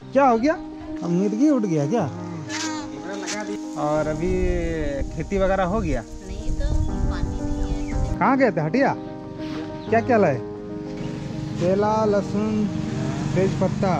क्या हो गया? अब मिर्गी उठ गया क्या? और अभी खेती वगैरह हो गया? नहीं तो पानी नहीं है। कहाँ गए थे? हटिया? क्या क्या लाए? केला, लहसुन, तेज पत्ता।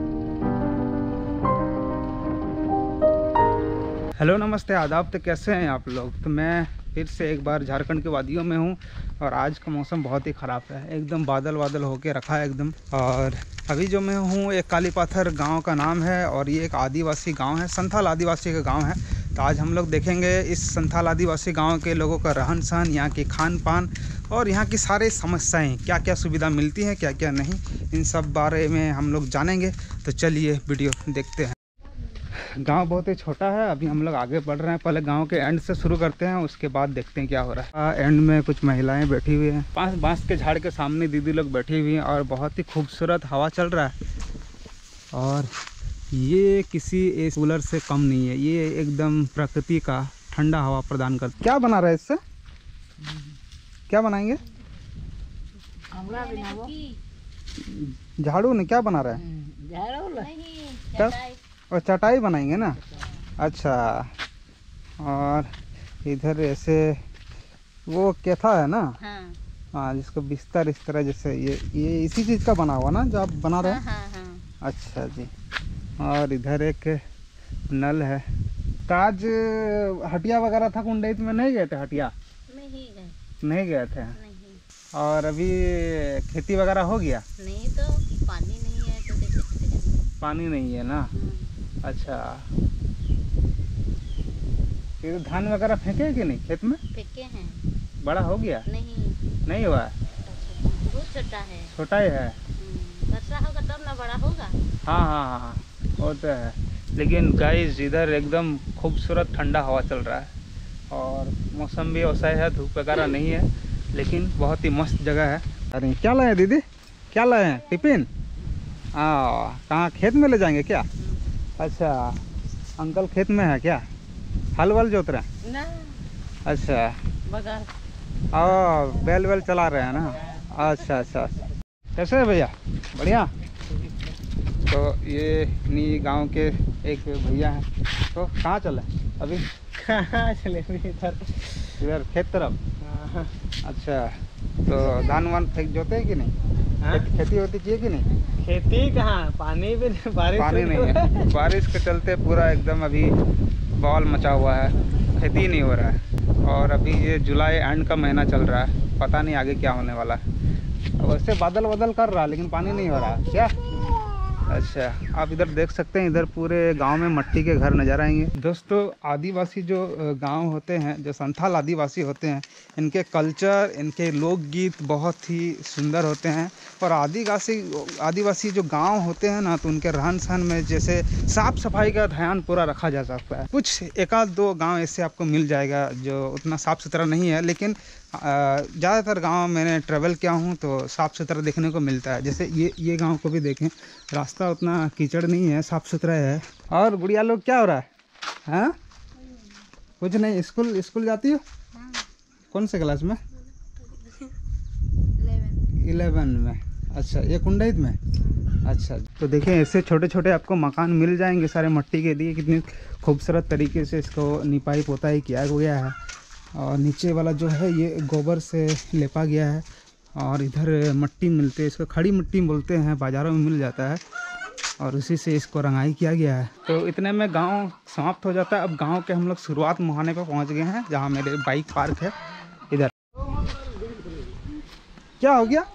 हेलो नमस्ते आदाब। तो कैसे हैं आप लोग? तो मैं फिर से एक बार झारखंड के वादियों में हूँ और आज का मौसम बहुत ही ख़राब है, एकदम बादल बादल होके रखा है एकदम। और अभी जो मैं हूँ एक कालीपाथर गांव का नाम है और ये एक आदिवासी गांव है, संथाल आदिवासी का गांव है। तो आज हम लोग देखेंगे इस संथाल आदिवासी गांव के लोगों का रहन सहन, यहाँ की खान पान और यहाँ की सारी समस्याएं, क्या क्या सुविधा मिलती है क्या क्या नहीं, इन सब बारे में हम लोग जानेंगे। तो चलिए वीडियो देखते हैं। गांव बहुत ही छोटा है, अभी हम लोग आगे बढ़ रहे हैं। पहले गांव के एंड से शुरू करते हैं, उसके बाद देखते हैं क्या हो रहा है। एंड में कुछ महिलाएं बैठी हुई हैं, बांस के झाड़ के सामने दीदी लोग बैठी हुई हैं और बहुत ही खूबसूरत हवा चल रहा है। और ये किसी एसी कूलर से कम नहीं है, ये एकदम प्रकृति का ठंडा हवा प्रदान करता है। क्या बना रहा है इससे? क्या बनाएंगे? झाड़ू ने क्या बना रहा है? झाड़ू और चटाई बनाएंगे ना? अच्छा। और इधर ऐसे वो कैथा है ना? हाँ, जिसको बिस्तर इस तरह जैसे ये इसी चीज़ का बना हुआ ना जो आप बना रहे हैं? हाँ। अच्छा जी। और इधर एक नल है। ताज हटिया वगैरह था कुंडैत में नहीं गए थे? हटिया नहीं गए थे? नहीं। और अभी खेती वगैरह हो गया? नहीं तो पानी नहीं है तो कैसे? पानी नहीं है ना? अच्छा। फिर धान वगैरह फेंके कि नहीं खेत में? फेंके हैं। बड़ा हो गया? नहीं हुआ? बहुत छोटा है। छोटा ही है? वर्षा होगा तब ना बड़ा होगा। हाँ, वो तो है। लेकिन गाइस इधर एकदम खूबसूरत ठंडा हवा चल रहा है और मौसम भी वैसा है, धूप वगैरह नहीं है, लेकिन बहुत ही मस्त जगह है। अरे क्या लाए हैं दीदी? क्या लाए हैं? टिफिन? कहाँ खेत में ले जाएंगे क्या? अच्छा, अंकल खेत में है क्या? हल वल जोत रहे हैं? ना। अच्छा। बगल बैल वैल चला रहे हैं ना? अच्छा। कैसे है भैया? बढ़िया। तो ये इन्हीं गांव के एक भैया हैं। तो कहाँ चले अभी? कहाँ चले? इधर खेत तरफ? अच्छा। तो धान वान फेंक जोते हैं कि नहीं? खेती होती किए कि नहीं? खेती कहाँ, पानी भी बारिश नहीं है। बारिश के चलते पूरा एकदम अभी बवाल मचा हुआ है, खेती नहीं हो रहा है। और अभी ये जुलाई एंड का महीना चल रहा है, पता नहीं आगे क्या होने वाला है। वैसे बादल बादल कर रहा है लेकिन पानी नहीं हो रहा क्या? अच्छा, आप इधर देख सकते हैं, इधर पूरे गांव में मट्टी के घर नजर आएंगे। दोस्तों, आदिवासी जो गांव होते हैं, जो संथाल आदिवासी होते हैं, इनके कल्चर, इनके लोकगीत बहुत ही सुंदर होते हैं। और आदिवासी जो गांव होते हैं ना, तो उनके रहन सहन में जैसे साफ सफाई का ध्यान पूरा रखा जा सकता है। कुछ एक आध दो गाँव ऐसे आपको मिल जाएगा जो उतना साफ सुथरा नहीं है, लेकिन ज़्यादातर गांव मैंने ट्रैवल किया हूं तो साफ़ सुथरा देखने को मिलता है। जैसे ये गांव को भी देखें, रास्ता उतना कीचड़ नहीं है, साफ़ सुथरा है। और गुड़िया लोग क्या हो रहा है? हाँ, कुछ नहीं। स्कूल जाती हो? कौन से क्लास में? 11 में। अच्छा, ये कुंडैत में? अच्छा। तो देखें, ऐसे छोटे छोटे आपको मकान मिल जाएंगे, सारे मट्टी के दिए। कितनी खूबसूरत तरीके से इसको निपाई पोताई किया गया है। और नीचे वाला जो है ये गोबर से लेपा गया है। और इधर मट्टी मिलती है, इसको खड़ी मिट्टी बोलते हैं, बाज़ारों में मिल जाता है, और उसी से इसको रंगाई किया गया है। तो इतने में गांव समाप्त हो जाता है। अब गांव के हम लोग शुरुआत मुहाने पर पहुंच गए हैं, जहां मेरे बाइक पार्क है। इधर क्या हो गया?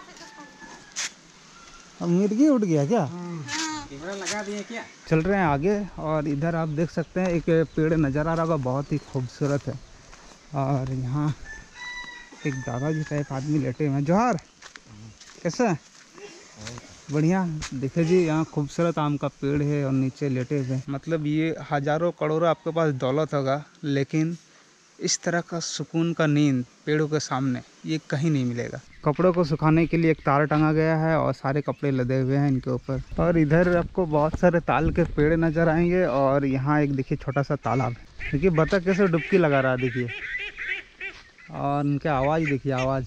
अब मिर्गी उठ गया क्या? लगा दिए क्या? चल रहे हैं आगे। और इधर आप देख सकते हैं एक पेड़ नज़र आ रहा होगा, बहुत ही खूबसूरत है। और यहाँ एक दादाजी टाइप आदमी लेटे हुए हैं। जोहार, कैसा है? बढ़िया। देखिए जी, यहाँ खूबसूरत आम का पेड़ है और नीचे लेटे हुए। मतलब ये हजारों करोड़ों आपके पास दौलत होगा, लेकिन इस तरह का सुकून का नींद पेड़ों के सामने ये कहीं नहीं मिलेगा। कपड़ों को सुखाने के लिए एक तार टंगा गया है और सारे कपड़े लदे हुए हैं इनके ऊपर। और इधर आपको बहुत सारे ताल के पेड़ नजर आएंगे। और यहाँ एक देखिए छोटा सा तालाब है। देखिए बतख कैसे डुबकी लगा रहा है, देखिए। और उनके आवाज़ देखिए, आवाज़।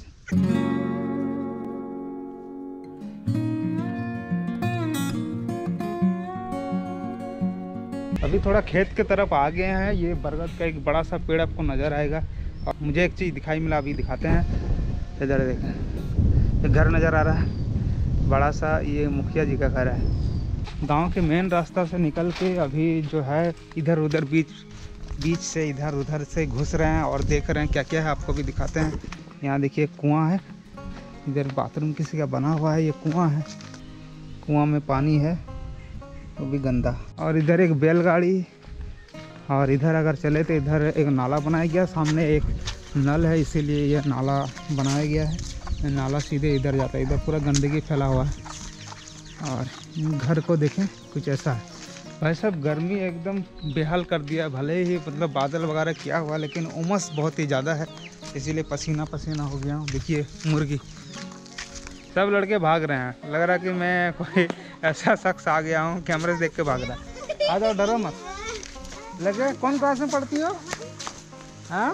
अभी थोड़ा खेत के तरफ आ गए हैं। ये बरगद का एक बड़ा सा पेड़ आपको नज़र आएगा। और मुझे एक चीज़ दिखाई मिला, अभी दिखाते हैं। इधर देखें, एक घर नज़र आ रहा है बड़ा सा। ये मुखिया जी का घर है। गांव के मेन रास्ता से निकल के अभी जो है इधर उधर बीच से इधर उधर से घुस रहे हैं और देख रहे हैं क्या क्या है। आपको भी दिखाते हैं। यहाँ देखिए कुआं है, इधर बाथरूम किसी का बना हुआ है। ये कुआं है, कुआं में पानी है वो भी गंदा। और इधर एक बैलगाड़ी, और इधर अगर चले तो इधर एक नाला बनाया गया। सामने एक नल है, इसीलिए यह नाला बनाया गया है। ये नाला सीधे इधर जाता है। इधर पूरा गंदगी फैला हुआ है। और घर को देखें, कुछ ऐसा है। भाई साहब गर्मी एकदम बेहाल कर दिया। भले ही मतलब बादल वगैरह किया हुआ, लेकिन उमस बहुत ही ज़्यादा है, इसीलिए पसीना पसीना हो गया हूँ। देखिए मुर्गी, सब लड़के भाग रहे हैं। लग रहा है कि मैं कोई ऐसा शख्स आ गया हूँ कैमरे से देख के भाग रहा है। आ जाओ, डरो मत। लगे कौन क्लास में पढ़ती हो? हाँ,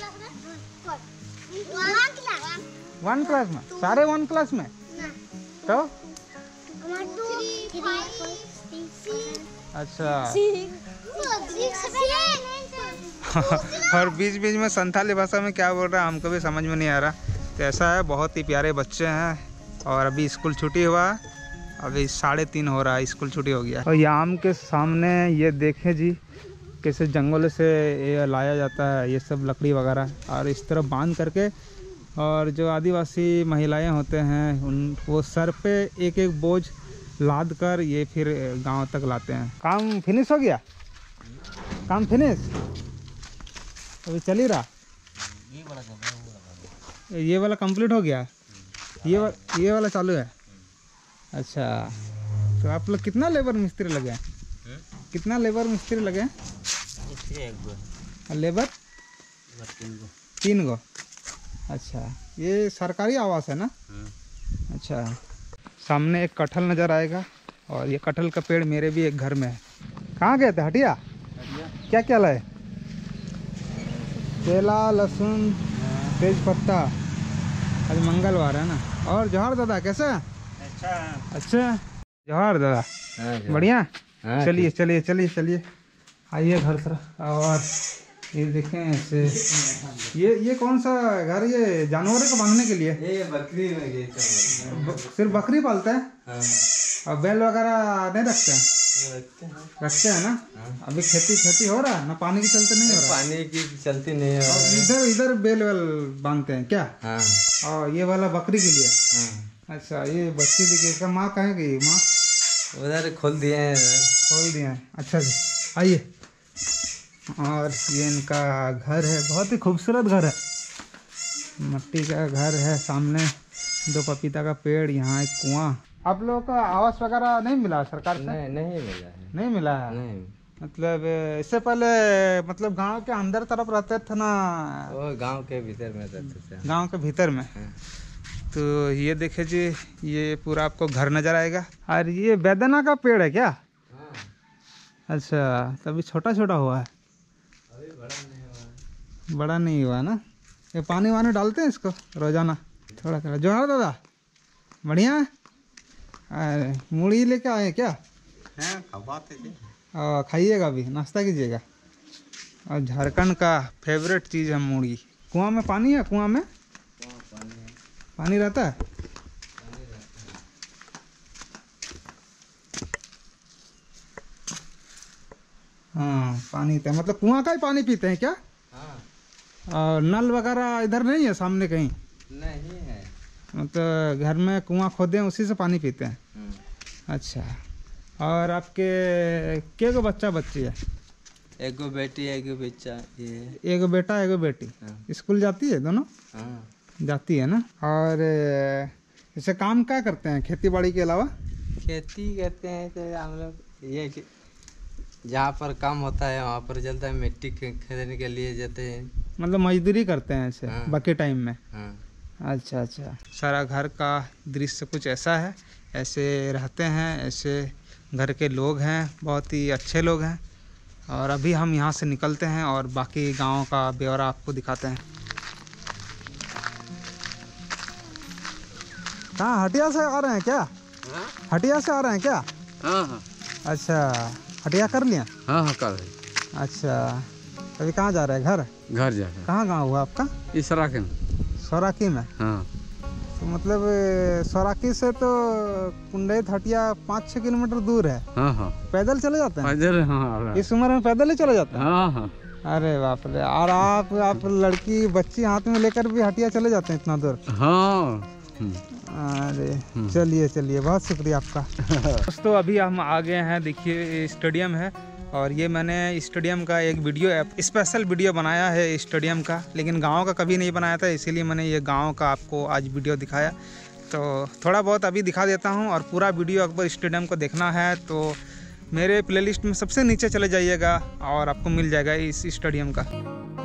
1 क्लास में? सारे 1 क्लास में? तो अच्छा। और बीच बीच में संथाली भाषा में क्या बोल रहा है हमको भी समझ में नहीं आ रहा। तो ऐसा है, बहुत ही प्यारे बच्चे हैं। और अभी स्कूल छुट्टी हुआ, अभी 3:30 हो रहा है, स्कूल छुट्टी हो गया। और ये आम के सामने ये देखें जी, कैसे जंगल से ये लाया जाता है ये सब लकड़ी वगैरह, और इस तरह बांध करके। और जो आदिवासी महिलाएं होते हैं वो सर पे एक एक बोझ लाद कर ये फिर गांव तक लाते हैं। काम फिनिश हो गया? काम फिनिश अभी चल ही रहा? ये वाला कंप्लीट हो गया? ये वाला चालू है? अच्छा, तो आप लोग कितना लेबर मिस्त्री लगे हैं? कितना लेबर मिस्त्री लगे हैं? लेबर 3 गो। अच्छा, ये सरकारी आवास है ना? अच्छा। सामने एक कटहल नज़र आएगा, और ये कटहल का पेड़ मेरे भी एक घर में है। कहाँ गए थे? हटिया? क्या क्या लाए? केला, लहसुन, तेज पत्ता। आज मंगलवार है ना। और जौहर दादा कैसा? अच्छा जौहर दादा बढ़िया। चलिए चलिए चलिए चलिए, आइए घर तरफ। और ये देखें ऐसे, ये कौन सा घर? ये जानवरों को बांधने के लिए? ये बकरी में सिर्फ बकरी पालते हैं? और बैल वगैरह नहीं रखते हैं? रखते हैं ना। अभी खेती हो रहा है ना? पानी के चलते नहीं हो रहा? पानी की चलती नहीं है। और इधर बैल बांधते हैं क्या? हाँ। और ये वाला बकरी के लिए? हाँ। अच्छा, ये बच्ची देखिए, इसका माँ कहाँ गई? माँ उधर खोल दिए हैं। खोल दिए हैं। अच्छा जी, आइए। और ये इनका घर है, बहुत ही खूबसूरत घर है, मिट्टी का घर है। सामने 2 पपीता का पेड़, यहाँ एक कुआं। आप लोगों का आवास वगैरह नहीं मिला सरकार से? नहीं मिला है। नहीं मिला है? नहीं। मतलब इससे पहले मतलब गांव के अंदर तरफ रहते थे ना? वो गांव के भीतर में रहते थे। गांव के भीतर में। तो ये देखे जी, ये पूरा आपको घर नजर आएगा। और ये बेदाना का पेड़ है क्या? अच्छा, तभी छोटा छोटा हुआ है, अभी बड़ा नहीं हुआ ना। ये पानी वानी डालते हैं इसको रोजाना थोड़ा थोड़ा? जोहार दादा, बढ़िया है। मूढ़ी लेके आए क्या? खाइएगा, भी नाश्ता कीजिएगा। और झारखंड का फेवरेट चीज़ है मूढ़ी। कुआं में पानी है? कुआं में पानी रहता है? हाँ, पानी तो मतलब कुआं का ही पानी पीते हैं क्या? और नल वगैरह इधर नहीं है सामने कहीं? नहीं है, मतलब घर में कुआं खोदे हैं, उसी से पानी पीते हैं। अच्छा। और आपके के गो बच्चा बच्ची है? एक गो बेटी एक गो बच्चा। ये एक बेटा एक बेटी। स्कूल जाती है दोनों? जाती है ना। और इसे काम क्या करते हैं खेती बाड़ी के अलावा? खेती करते हैं तो हम लोग ये कि जहाँ पर काम होता है वहाँ पर चलता है, मिट्टी खरीदने के लिए जाते हैं। मतलब मजदूरी करते हैं ऐसे बाकी टाइम में? अच्छा अच्छा। सारा घर का दृश्य कुछ ऐसा है, ऐसे रहते हैं, ऐसे घर के लोग हैं, बहुत ही अच्छे लोग हैं। और अभी हम यहाँ से निकलते हैं और बाकी गांव का ब्यौरा आपको दिखाते हैं। कहाँ हटिया से आ रहे हैं क्या? हटिया से आ रहे हैं क्या? हाँ। अच्छा, हटिया कर लिया? हाँ हाँ कर रही। अच्छा, अभी कहाँ जा रहे हैं? घर? घर जा रहे कहाँ गाँव हुआ आपका? इस राके में। सौराकी में? हाँ तो मतलब सौराकी से तो कुंडैत हटिया 5-6 किलोमीटर दूर है। हाँ हाँ पैदल चले जाते हैं? पैदल। हाँ इस उम्र में पैदल ही चले जाते हैं? हाँ हाँ। अरे बाप रे। और आप लड़की बच्ची हाथ में लेकर भी हटिया चले जाते हैं इतना दूर? हाँ। अरे चलिए चलिए, बहुत शुक्रिया आपका। दोस्तों अभी हम आ गए हैं, देखिए स्टेडियम है, और ये मैंने स्टेडियम का एक स्पेशल वीडियो बनाया है स्टेडियम का, लेकिन गांव का कभी नहीं बनाया था, इसीलिए मैंने ये गांव का आपको आज वीडियो दिखाया। तो थोड़ा बहुत अभी दिखा देता हूं, और पूरा वीडियो अगर स्टेडियम को देखना है तो मेरे प्लेलिस्ट में सबसे नीचे चले जाइएगा और आपको मिल जाएगा इस स्टेडियम का।